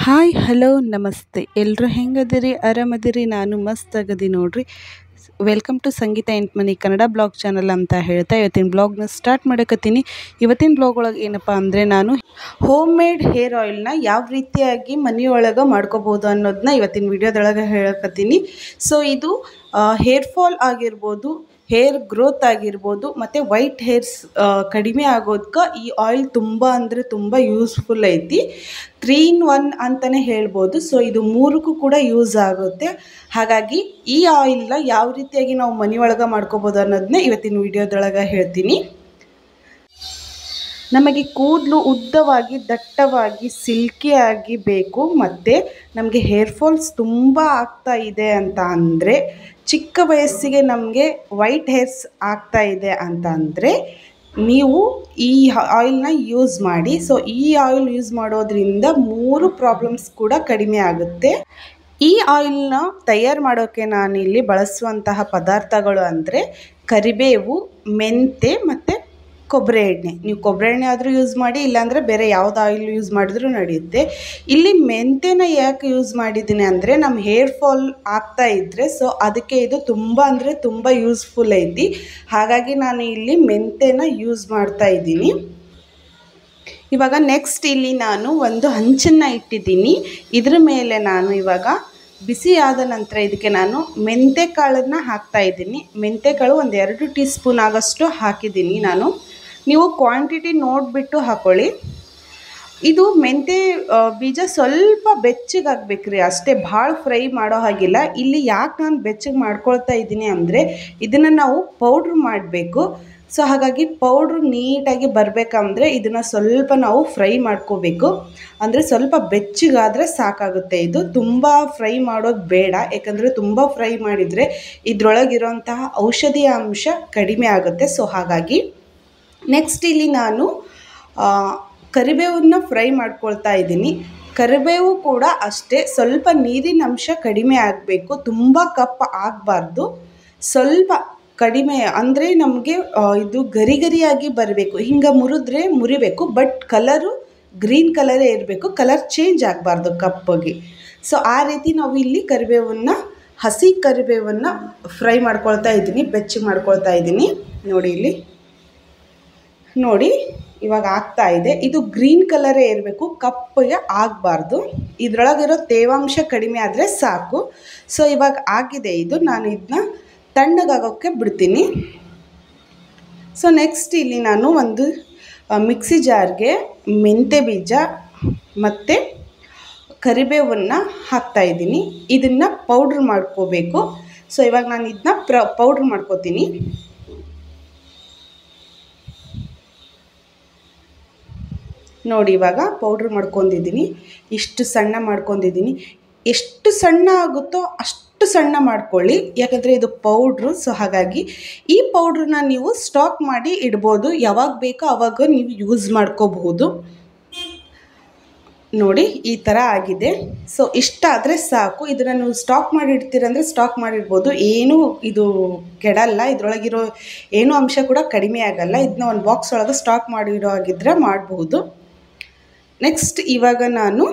Hi hello ನಮಸ್ತೆ ಎಲ್ಲರೂ ಹೆಂಗದಿರಿ ಆರಾಮದಿರಿ ನಾನು ಮಸ್ತ್ ಆಗದಿ ನೋಡ್ರಿ. ವೆಲ್ಕಮ್ ಟು ಸಂಗೀತ ಎಂಟ್ಮನಿ ಕನ್ನಡ ಬ್ಲಾಗ್ ಚಾನಲ್ ಅಂತ ಹೇಳ್ತಾ ಇವತ್ತಿನ ಬ್ಲಾಗ್ನ ಸ್ಟಾರ್ಟ್ ಮಾಡಕತ್ತೀನಿ. ಇವತ್ತಿನ ಬ್ಲಾಗ್ ಒಳಗೆ ಏನಪ್ಪ ಅಂದರೆ ನಾನು ಹೋಮ್ ಮೇಡ್ ಹೇರ್ ಆಯಿಲ್ನ ಯಾವ ರೀತಿಯಾಗಿ ಮನೆಯೊಳಗೆ ಮಾಡ್ಕೋಬೋದು ಅನ್ನೋದನ್ನ ಇವತ್ತಿನ ವಿಡಿಯೋದೊಳಗೆ ಹೇಳಕತ್ತೀನಿ. ಸೊ ಇದು ಹೇರ್ ಫಾಲ್ ಆಗಿರ್ಬೋದು, ಹೇರ್ ಗ್ರೋತ್ ಆಗಿರ್ಬೋದು ಮತ್ತು ವೈಟ್ ಹೇರ್ಸ್ ಕಡಿಮೆ ಆಗೋದಕ್ಕೆ ಈ ಆಯಿಲ್ ತುಂಬ ಅಂದರೆ ತುಂಬ ಯೂಸ್ಫುಲ್ ಐತಿ. 3 in 1 ಅಂತಲೇ ಹೇಳ್ಬೋದು. ಸೊ ಇದು ಮೂರಕ್ಕೂ ಕೂಡ ಯೂಸ್ ಆಗುತ್ತೆ. ಹಾಗಾಗಿ ಈ ಆಯಿಲ್ನ ಯಾವ ರೀತಿಯಾಗಿ ನಾವು ಮನೆಯೊಳಗೆ ಮಾಡ್ಕೋಬೋದು ಅನ್ನೋದನ್ನ ಇವತ್ತಿನ ವಿಡಿಯೋದೊಳಗೆ ಹೇಳ್ತೀನಿ. ನಮಗೆ ಕೂದಲು ಉದ್ದವಾಗಿ ದಟ್ಟವಾಗಿ ಸಿಲ್ಕಿಯಾಗಿ ಬೇಕು ಮತ್ತು ನಮಗೆ ಹೇರ್ ಫಾಲ್ಸ್ ತುಂಬ ಆಗ್ತಾ ಇದೆ ಅಂತ ಅಂದರೆ, ಚಿಕ್ಕ ವಯಸ್ಸಿಗೆ ನಮಗೆ ವೈಟ್ ಹೇರ್ಸ್ ಆಗ್ತಾ ಇದೆ ಅಂತ ಅಂದರೆ ನೀವು ಈ ಆಯಿಲ್ನ ಯೂಸ್ ಮಾಡಿ. ಸೊ ಈ ಆಯಿಲ್ ಯೂಸ್ ಮಾಡೋದ್ರಿಂದ 3 ಪ್ರಾಬ್ಲಮ್ಸ್ ಕೂಡ ಕಡಿಮೆ ಆಗುತ್ತೆ. ಈ ಆಯಿಲ್ನ ತಯಾರು ಮಾಡೋಕ್ಕೆ ನಾನಿಲ್ಲಿ ಬಳಸುವಂತಹ ಪದಾರ್ಥಗಳು ಅಂದರೆ ಕರಿಬೇವು, ಮೆಂತೆ ಮತ್ತು ಕೊಬ್ಬರಿ ಎಣ್ಣೆ. ನೀವು ಕೊಬ್ಬರಿ ಎಣ್ಣೆ ಆದರೂ ಯೂಸ್ ಮಾಡಿ, ಇಲ್ಲಾಂದರೆ ಬೇರೆ ಯಾವ್ದು ಆಯಿಲ್ ಯೂಸ್ ಮಾಡಿದ್ರೂ ನಡೆಯುತ್ತೆ. ಇಲ್ಲಿ ಮೆಂತೆನ ಯಾಕೆ ಯೂಸ್ ಮಾಡಿದ್ದೀನಿ ಅಂದರೆ ನಮ್ಮ ಹೇರ್ ಫಾಲ್ ಆಗ್ತಾ ಇದ್ದರೆ ಸೊ ಅದಕ್ಕೆ ಇದು ತುಂಬ ಅಂದರೆ ತುಂಬ ಯೂಸ್ಫುಲ್ ಐತಿ. ಹಾಗಾಗಿ ನಾನು ಇಲ್ಲಿ ಮೆಂತೆನ ಯೂಸ್ ಮಾಡ್ತಾ ಇದ್ದೀನಿ. ಇವಾಗ ನೆಕ್ಸ್ಟ್ ಇಲ್ಲಿ ನಾನು ಒಂದು ಹಂಚನ್ನು ಇಟ್ಟಿದ್ದೀನಿ. ಇದ್ರ ಮೇಲೆ ನಾನು ಇವಾಗ ಬಿಸಿ ಆದ ನಂತರ ಇದಕ್ಕೆ ನಾನು ಮೆಂತೆ ಕಾಳನ್ನು ಹಾಕ್ತಾ ಇದ್ದೀನಿ. ಮೆಂತೆ ಕಾಳು ಒಂದು 2 ಟೀ ಸ್ಪೂನ್ ಆಗೋಷ್ಟು ಹಾಕಿದ್ದೀನಿ ನಾನು. ನೀವು ಕ್ವಾಂಟಿಟಿ ನೋಡಿಬಿಟ್ಟು ಹಾಕ್ಕೊಳ್ಳಿ. ಇದು ಮೆಂತೆ ಬೀಜ ಸ್ವಲ್ಪ ಬೆಚ್ಚಗಾಗಬೇಕ್ರಿ, ಅಷ್ಟೇ, ಭಾಳ ಫ್ರೈ ಮಾಡೋ ಹಾಗಿಲ್ಲ. ಇಲ್ಲಿ ಯಾಕೆ ನಾನು ಬೆಚ್ಚಗೆ ಮಾಡ್ಕೊಳ್ತಾ ಇದ್ದೀನಿ ಅಂದರೆ ಇದನ್ನು ನಾವು ಪೌಡ್ರ್ ಮಾಡಬೇಕು. ಸೊ ಹಾಗಾಗಿ ಪೌಡ್ರು ನೀಟಾಗಿ ಬರಬೇಕಂದ್ರೆ ಇದನ್ನು ಸ್ವಲ್ಪ ನಾವು ಫ್ರೈ ಮಾಡ್ಕೋಬೇಕು. ಅಂದರೆ ಸ್ವಲ್ಪ ಬೆಚ್ಚಗಾದರೆ ಸಾಕಾಗುತ್ತೆ. ಇದು ತುಂಬ ಫ್ರೈ ಮಾಡೋದು ಬೇಡ, ಯಾಕಂದರೆ ತುಂಬ ಫ್ರೈ ಮಾಡಿದರೆ ಇದರೊಳಗಿರೋಂತಹ ಔಷಧಿಯ ಅಂಶ ಕಡಿಮೆ ಆಗುತ್ತೆ. ಸೊ ಹಾಗಾಗಿ ನೆಕ್ಸ್ಟ್ ಇಲ್ಲಿ ನಾನು ಕರಿಬೇವನ್ನು ಫ್ರೈ ಮಾಡ್ಕೊಳ್ತಾ ಇದ್ದೀನಿ. ಕರಿಬೇವು ಕೂಡ ಅಷ್ಟೇ, ಸ್ವಲ್ಪ ನೀರಿನ ಅಂಶ ಕಡಿಮೆ ಆಗಬೇಕು, ತುಂಬ ಕಪ್ಪು ಆಗಬಾರ್ದು, ಸ್ವಲ್ಪ ಕಡಿಮೆ ಅಂದರೆ ನಮಗೆ ಇದು ಗರಿ ಗರಿಯಾಗಿ ಬರಬೇಕು. ಹಿಂಗೆ ಮುರಿಬೇಕು, ಬಟ್ ಕಲರು ಗ್ರೀನ್ ಕಲರೇ ಇರಬೇಕು, ಕಲರ್ ಚೇಂಜ್ ಆಗಬಾರ್ದು ಕಪ್ಪಾಗಿ. ಸೊ ಆ ರೀತಿ ನಾವು ಇಲ್ಲಿ ಹಸಿ ಕರಿಬೇವನ್ನು ಫ್ರೈ ಮಾಡ್ಕೊಳ್ತಾ ಇದ್ದೀನಿ, ಬೆಚ್ಚಗೆ ಮಾಡ್ಕೊಳ್ತಾ ಇದ್ದೀನಿ. ನೋಡಿ ಇಲ್ಲಿ ನೋಡಿ ಇವಾಗ ಆಗ್ತಾ ಇದೆ. ಇದು ಗ್ರೀನ್ ಕಲರೇ ಇರಬೇಕು, ಕಪ್ಪಗೆ ಆಗಬಾರ್ದು. ಇದರೊಳಗಿರೋ ತೇವಾಂಶ ಕಡಿಮೆ ಆದರೆ ಸಾಕು. ಸೊ ಇವಾಗ ಆಗಿದೆ ಇದು. ನಾನು ಇದನ್ನ ತಣ್ಣಗಾಗೋಕ್ಕೆ ಬಿಡ್ತೀನಿ. ಸೊ ನೆಕ್ಸ್ಟ್ ಇಲ್ಲಿ ನಾನು ಒಂದು ಮಿಕ್ಸಿ ಜಾರ್ಗೆ ಮೆಂತೆ ಬೀಜ ಮತ್ತು ಕರಿಬೇವನ್ನು ಹಾಕ್ತಾಯಿದ್ದೀನಿ. ಇದನ್ನು ಪೌಡ್ರ್ ಮಾಡ್ಕೋಬೇಕು. ಸೊ ಇವಾಗ ನಾನು ಇದನ್ನ ಪೌಡ್ರ್ ಮಾಡ್ಕೋತೀನಿ. ನೋಡಿ ಇವಾಗ ಪೌಡ್ರ್ ಮಾಡ್ಕೊಂಡಿದ್ದೀನಿ. ಇಷ್ಟು ಸಣ್ಣ ಮಾಡ್ಕೊಂಡಿದ್ದೀನಿ. ಎಷ್ಟು ಸಣ್ಣ ಆಗುತ್ತೋ ಅಷ್ಟು ಸಣ್ಣ ಮಾಡ್ಕೊಳ್ಳಿ, ಯಾಕಂದರೆ ಇದು ಪೌಡ್ರು. ಸೊ ಹಾಗಾಗಿ ಈ ಪೌಡ್ರನ್ನ ನೀವು ಸ್ಟಾಕ್ ಮಾಡಿ ಇಡ್ಬೋದು, ಯಾವಾಗ ಬೇಕೋ ಆವಾಗ ನೀವು ಯೂಸ್ ಮಾಡ್ಕೋಬಹುದು. ನೋಡಿ ಈ ಥರ ಆಗಿದೆ. ಸೊ ಇಷ್ಟಾದರೆ ಸಾಕು. ಇದನ್ನು ನೀವು ಸ್ಟಾಕ್ ಮಾಡಿ ಇಡ್ತೀರಂದರೆ ಸ್ಟಾಕ್ ಮಾಡಿಡ್ಬೋದು, ಏನೂ ಇದು ಕೆಡಲ್ಲ, ಇದರೊಳಗಿರೋ ಏನೂ ಅಂಶ ಕೂಡ ಕಡಿಮೆ ಆಗಲ್ಲ. ಇದನ್ನ ಒಂದು ಬಾಕ್ಸ್ ಒಳಗೆ ಸ್ಟಾಕ್ ಮಾಡಿಡೋ ಆಗಿದ್ದರೆ ಮಾಡಬಹುದು. ನೆಕ್ಸ್ಟ್ ಇವಾಗ ನಾನು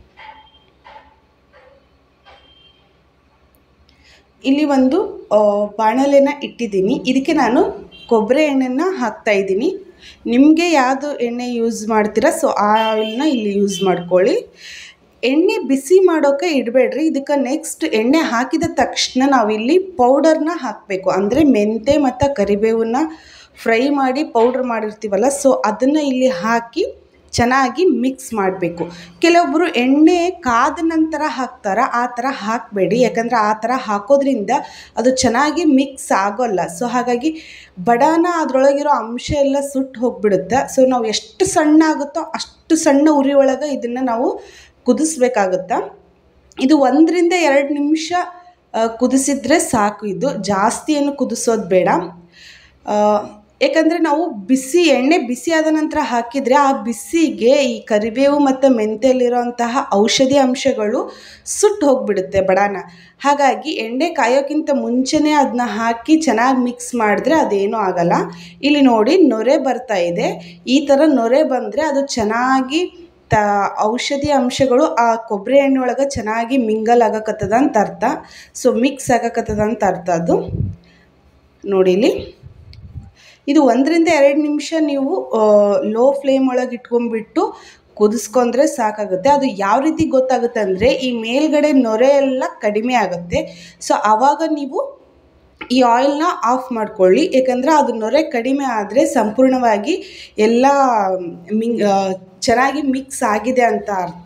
ಇಲ್ಲಿ ಒಂದು ಬಾಣಲೆನ ಇಟ್ಟಿದ್ದೀನಿ. ಇದಕ್ಕೆ ನಾನು ಕೊಬ್ಬರಿ ಎಣ್ಣೆನ ಹಾಕ್ತಾ ಇದ್ದೀನಿ. ನಿಮಗೆ ಯಾವುದು ಎಣ್ಣೆ ಯೂಸ್ ಮಾಡ್ತೀರಾ ಸೊ ಆ ಆಯಿಲ್ನ ಇಲ್ಲಿ ಯೂಸ್ ಮಾಡ್ಕೊಳ್ಳಿ. ಎಣ್ಣೆ ಬಿಸಿ ಮಾಡೋಕ್ಕೆ ಇಡಬೇಡ್ರಿ. ಇದಕ್ಕೆ ನೆಕ್ಸ್ಟ್ ಎಣ್ಣೆ ಹಾಕಿದ ತಕ್ಷಣ ನಾವಿಲ್ಲಿ ಪೌಡರ್ನ ಹಾಕಬೇಕು. ಅಂದರೆ ಮೆಂತೆ ಮತ್ತು ಕರಿಬೇವನ್ನ ಫ್ರೈ ಮಾಡಿ ಪೌಡ್ರ್ ಮಾಡಿರ್ತೀವಲ್ಲ, ಸೊ ಅದನ್ನು ಇಲ್ಲಿ ಹಾಕಿ ಚೆನ್ನಾಗಿ ಮಿಕ್ಸ್ ಮಾಡಬೇಕು. ಕೆಲವೊಬ್ಬರು ಎಣ್ಣೆ ಕಾದ ನಂತರ ಹಾಕ್ತಾರೆ, ಆ ಥರ ಹಾಕಬೇಡಿ, ಯಾಕಂದರೆ ಆ ಥರ ಹಾಕೋದ್ರಿಂದ ಅದು ಚೆನ್ನಾಗಿ ಮಿಕ್ಸ್ ಆಗೋಲ್ಲ. ಸೊ ಹಾಗಾಗಿ ಬಡಾನ ಅದರೊಳಗಿರೋ ಅಂಶ ಎಲ್ಲ ಸುಟ್ಟು ಹೋಗಿಬಿಡುತ್ತೆ. ಸೊ ನಾವು ಎಷ್ಟು ಸಣ್ಣ ಆಗುತ್ತೋ ಅಷ್ಟು ಸಣ್ಣ ಉರಿ ಒಳಗೆ ಇದನ್ನು ನಾವು ಕುದಿಸ್ಬೇಕಾಗುತ್ತೆ. ಇದು 1 ರಿಂದ 2 ನಿಮಿಷ ಕುದಿಸಿದ್ರೆ ಸಾಕು. ಇದು ಜಾಸ್ತಿ ಏನು ಕುದಿಸೋದು ಬೇಡ, ಯಾಕಂದರೆ ನಾವು ಎಣ್ಣೆ ಬಿಸಿಯಾದ ನಂತರ ಹಾಕಿದರೆ ಆ ಬಿಸಿಗೆ ಈ ಕರಿಬೇವು ಮತ್ತು ಮೆಂತೆಯಲ್ಲಿರೋಂತಹ ಔಷಧಿ ಅಂಶಗಳು ಸುಟ್ಟು ಹೋಗಿಬಿಡುತ್ತೆ ಬಡಾನ. ಹಾಗಾಗಿ ಎಣ್ಣೆ ಕಾಯೋಕ್ಕಿಂತ ಮುಂಚೆನೇ ಅದನ್ನ ಹಾಕಿ ಚೆನ್ನಾಗಿ ಮಿಕ್ಸ್ ಮಾಡಿದ್ರೆ ಅದೇನೂ ಆಗಲ್ಲ. ಇಲ್ಲಿ ನೋಡಿ ನೊರೆ ಬರ್ತಾ ಇದೆ. ಈ ಥರ ನೊರೆ ಬಂದರೆ ಅದು ಚೆನ್ನಾಗಿ ಔಷಧಿ ಅಂಶಗಳು ಆ ಕೊಬ್ಬರಿ ಎಣ್ಣೆ ಒಳಗೆ ಚೆನ್ನಾಗಿ ಮಿಂಗಲ್ ಆಗಕತ್ತದ ಅಂತ ಅರ್ಥ. ಸೊ ಮಿಕ್ಸ್ ಆಗಕತ್ತದ ಅಂತ ಅರ್ಥ ಅದು. ನೋಡಿ ಇಲ್ಲಿ ಇದು 1 ರಿಂದ 2 ನಿಮಿಷ ನೀವು ಲೋ ಫ್ಲೇಮ್ ಒಳಗೆ ಇಟ್ಕೊಂಡ್ಬಿಟ್ಟು ಕುದಿಸ್ಕೊಂಡ್ರೆ ಸಾಕಾಗುತ್ತೆ. ಅದು ಯಾವ ರೀತಿ ಗೊತ್ತಾಗುತ್ತೆ ಅಂದರೆ ಈ ಮೇಲ್ಗಡೆ ನೊರೆ ಎಲ್ಲ ಕಡಿಮೆ ಆಗುತ್ತೆ. ಸೊ ಆವಾಗ ನೀವು ಈ ಆಯಿಲ್ನ ಆಫ್ ಮಾಡ್ಕೊಳ್ಳಿ, ಏಕೆಂದರೆ ಅದು ನೊರೆ ಕಡಿಮೆ ಆದರೆ ಸಂಪೂರ್ಣವಾಗಿ ಎಲ್ಲ ಚೆನ್ನಾಗಿ ಮಿಕ್ಸ್ ಆಗಿದೆ ಅಂತ ಅರ್ಥ.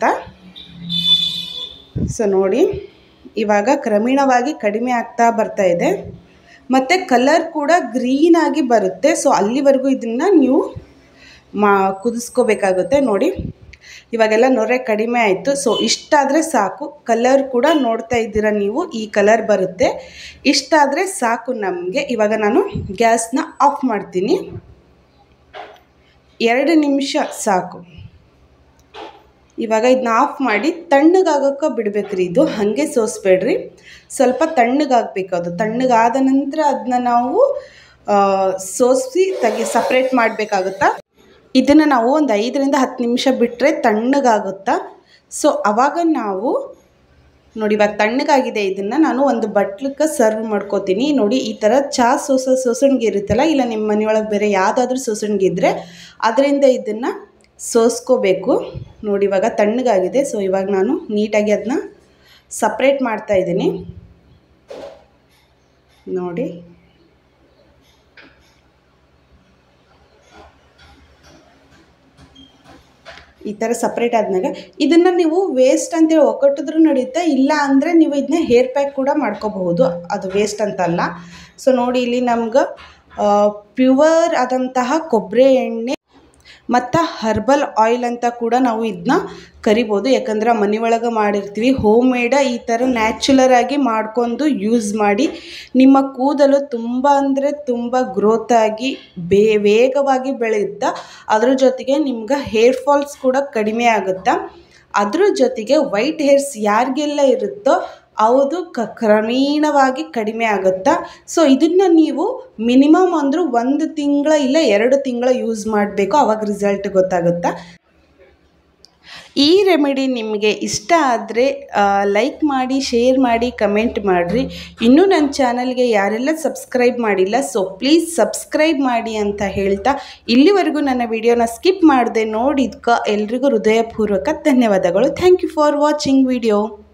ಸೊ ನೋಡಿ ಇವಾಗ ಕ್ರಮೇಣವಾಗಿ ಕಡಿಮೆ ಆಗ್ತಾ ಬರ್ತಾ ಇದೆ ಮತ್ತು ಕಲರ್ ಕೂಡ ಗ್ರೀನಾಗಿ ಬರುತ್ತೆ. ಸೊ ಅಲ್ಲಿವರೆಗೂ ಇದನ್ನು ನೀವು ಕುದಿಸ್ಕೋಬೇಕಾಗುತ್ತೆ. ನೋಡಿ ಇವಾಗೆಲ್ಲ ನೊರೆ ಕಡಿಮೆ ಆಯಿತು. ಸೊ ಇಷ್ಟಾದರೆ ಸಾಕು. ಕಲರ್ ಕೂಡ ನೋಡ್ತಾ ಇದ್ದೀರಾ ನೀವು, ಈ ಕಲರ್ ಬರುತ್ತೆ. ಇಷ್ಟಾದರೆ ಸಾಕು ನಮಗೆ. ಇವಾಗ ನಾನು ಗ್ಯಾಸ್ನ ಆಫ್ ಮಾಡ್ತೀನಿ. 2 ನಿಮಿಷ ಸಾಕು. ಇವಾಗ ಇದನ್ನ ಆಫ್ ಮಾಡಿ ತಣ್ಣಗಾಗೋಕ್ಕೆ ಬಿಡಬೇಕ್ರಿ. ಇದು ಹಾಗೆ ಸೋಸಬೇಡ್ರಿ, ಸ್ವಲ್ಪ ತಣ್ಣಗಾಗಬೇಕು. ಅದು ತಣ್ಣಗಾದ ನಂತರ ಅದನ್ನ ನಾವು ಸೋಸಿ ಸಪ್ರೇಟ್ ಮಾಡಬೇಕಾಗುತ್ತಾ. ಇದನ್ನು ನಾವು ಒಂದು 5 ರಿಂದ 10 ನಿಮಿಷ ಬಿಟ್ಟರೆ ತಣ್ಣಗಾಗುತ್ತಾ. ಸೊ ಆವಾಗ ನಾವು ನೋಡಿ ಇವಾಗ ತಣ್ಣಗಾಗಿದೆ. ಇದನ್ನು ನಾನು ಒಂದು ಬಟ್ಲಕ್ಕೆ ಸರ್ವ್ ಮಾಡ್ಕೋತೀನಿ. ನೋಡಿ ಈ ಥರ ಚಹಾ ಸೋಸಣಿಗೆ ಇರುತ್ತಲ್ಲ, ಇಲ್ಲ ನಿಮ್ಮ ಮನೆಯೊಳಗೆ ಬೇರೆ ಯಾವುದಾದ್ರೂ ಸೋಸಣಿಗೆ ಇದ್ದರೆ ಅದರಿಂದ ಇದನ್ನು ಸೋಸ್ಕೋಬೇಕು. ನೋಡಿ ಇವಾಗ ತಣ್ಣಗಾಗಿದೆ. ಸೊ ಇವಾಗ ನಾನು ನೀಟಾಗಿ ಅದನ್ನ ಸಪ್ರೇಟ್ ಮಾಡ್ತಾಯಿದ್ದೀನಿ. ನೋಡಿ ಈ ಥರ ಸಪ್ರೇಟ್ ಆದ್ಮೇಲೆ ಇದನ್ನು ನೀವು ವೇಸ್ಟ್ ಅಂತೇಳಿ ಒಕ್ಕಟ್ಟಿದ್ರೂ ನಡೆಯುತ್ತೆ, ಇಲ್ಲ ಅಂದರೆ ನೀವು ಇದನ್ನ ಹೇರ್ ಪ್ಯಾಕ್ ಕೂಡ ಮಾಡ್ಕೋಬಹುದು, ಅದು ವೇಸ್ಟ್ ಅಂತಲ್ಲ. ಸೊ ನೋಡಿ ಇಲ್ಲಿ ನಮ್ಗೆ ಪ್ಯೂವರ್ ಆದಂತಹ ಕೊಬ್ಬರಿ ಎಣ್ಣೆ ಮತ್ತು ಹರ್ಬಲ್ ಆಯಿಲ್ ಅಂತ ಕೂಡ ನಾವು ಇದನ್ನ ಕರಿಬೋದು. ಯಾಕಂದ್ರೆ ಮನೆಯೊಳಗೆ ಮಾಡಿರ್ತೀವಿ. ಹೋಮ್ ಮೇಡ ಈ ಥರ ನ್ಯಾಚುರಲಾಗಿ ಮಾಡ್ಕೊಂಡು ಯೂಸ್ ಮಾಡಿ ನಿಮ್ಮ ಕೂದಲು ತುಂಬ ಅಂದರೆ ತುಂಬ ಗ್ರೋತ್ ಆಗಿ ವೇಗವಾಗಿ ಬೆಳೆಯುತ್ತಾ. ಅದ್ರ ಜೊತೆಗೆ ನಿಮ್ಗೆ ಹೇರ್ ಫಾಲ್ಸ್ ಕೂಡ ಕಡಿಮೆ ಆಗುತ್ತಾ. ಅದ್ರ ಜೊತೆಗೆ ವೈಟ್ ಹೇರ್ಸ್ ಯಾರಿಗೆಲ್ಲ ಇರುತ್ತೋ ಅದು ಕ್ರಮೇಣವಾಗಿ ಕಡಿಮೆ ಆಗುತ್ತಾ. ಸೊ ಇದನ್ನು ನೀವು ಮಿನಿಮಮ್ ಅಂದರೂ 1 ತಿಂಗಳ ಇಲ್ಲ 2 ತಿಂಗಳ ಯೂಸ್ ಮಾಡಬೇಕು, ಆವಾಗ ರಿಸಲ್ಟ್ ಗೊತ್ತಾಗುತ್ತಾ. ಈ ರೆಮಿಡಿ ನಿಮಗೆ ಇಷ್ಟ ಆದರೆ ಲೈಕ್ ಮಾಡಿ, ಶೇರ್ ಮಾಡಿ, ಕಮೆಂಟ್ ಮಾಡಿರಿ. ಇನ್ನೂ ನನ್ನ ಚಾನಲ್ಗೆ ಯಾರೆಲ್ಲ ಸಬ್ಸ್ಕ್ರೈಬ್ ಮಾಡಿಲ್ಲ, ಸೊ ಪ್ಲೀಸ್ ಸಬ್ಸ್ಕ್ರೈಬ್ ಮಾಡಿ ಅಂತ ಹೇಳ್ತಾ ಇಲ್ಲಿವರೆಗೂ ನನ್ನ ವಿಡಿಯೋನ ಸ್ಕಿಪ್ ಮಾಡದೆ ನೋಡಿದ್ಕ ಎಲ್ರಿಗೂ ಹೃದಯಪೂರ್ವಕ ಧನ್ಯವಾದಗಳು. Thank you for watching video.